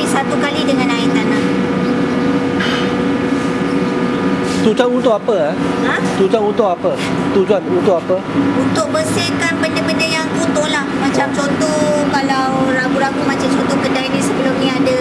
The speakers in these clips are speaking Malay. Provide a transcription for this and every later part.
satu kali dengan air tanah. Tujuan untuk apa? Ha? Tujuan untuk apa? Tujuan untuk apa? Untuk bersihkan benda-benda yang kotor lah. Macam contoh kalau ragu-ragu macam contoh kedai ni sebelum ni ada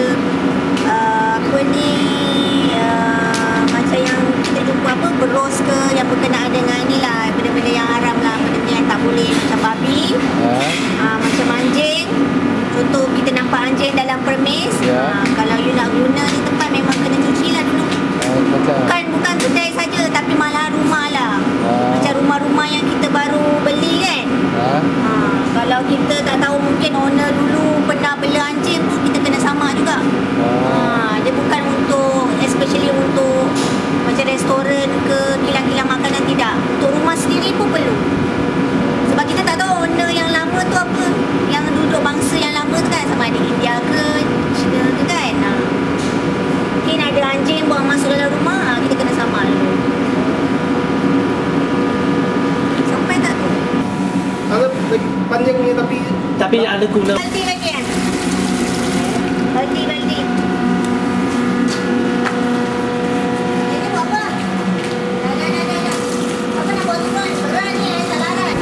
macam yang kita jumpa apa beros ke yang berkenaan dengan ni lah, benda-benda yang haram lah, benda-benda yang tak boleh macam babi, macam anjing. Contoh kita nampak anjing dalam permis, kalau you nak guna ni tempat memang kena cuci lah dulu. Bukan kedai saja tapi malah rumah lah. Macam rumah-rumah yang kita baru beli kan. Kalau kita tak tahu mungkin owner dulu pernah bela anjing tu, kita kena sama juga. Dia bukan untuk especially untuk macam restoran ke kilang-kilang makanan, tidak. Untuk rumah sendiri pun perlu. Sebab kita tak tahu owner yang lama tu apa, yang duduk bangsa yang lama tu kan, sama ada India ke China ke kan. Mungkin ada anjing buang masuk dalam rumah, kita kena sama dulu. Sampai tak tu? Ada lagi panjangnya Tapi ada guna. Baldi lagi kan? Baldi. Ini buat apa? Dah. Apa nak buat semua? Berat ni, tak larat.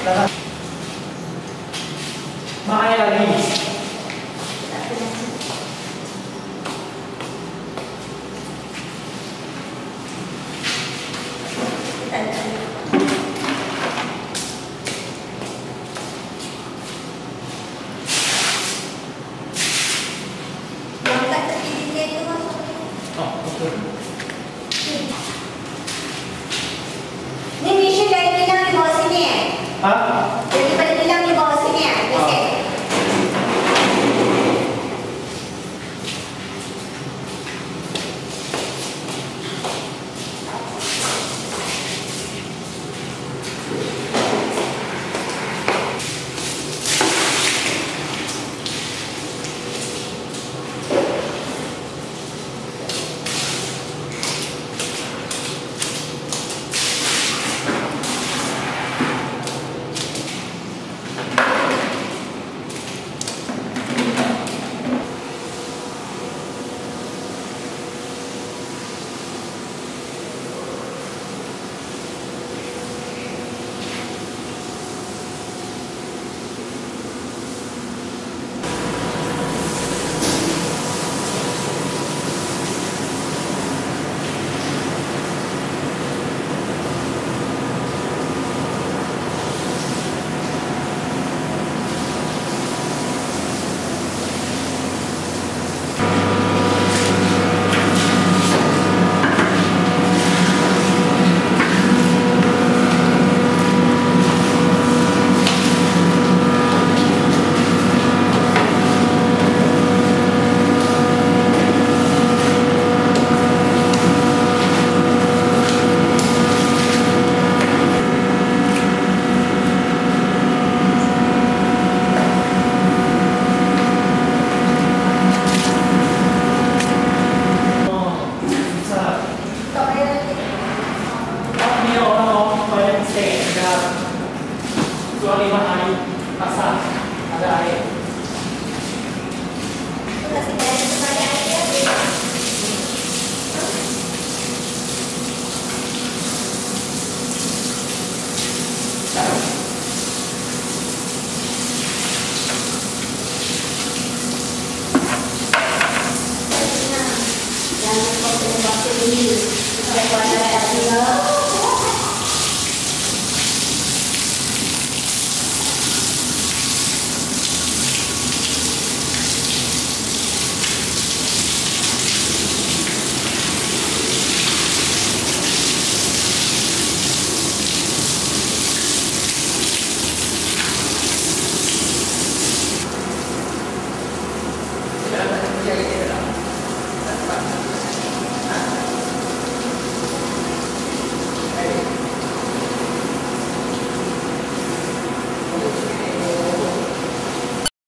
Mak air lagi. Yang kat tepi dinding tu Mas. Oh, betul. Ni mission dari bilang di bawah sini Ha? Daripada bilang di bawah sini Okey. Jual 5 hari pasar ada air. Tu kasih bayar kepada air dia. Jangan kau kena baca dulu. Kita buat ada dia. Jangan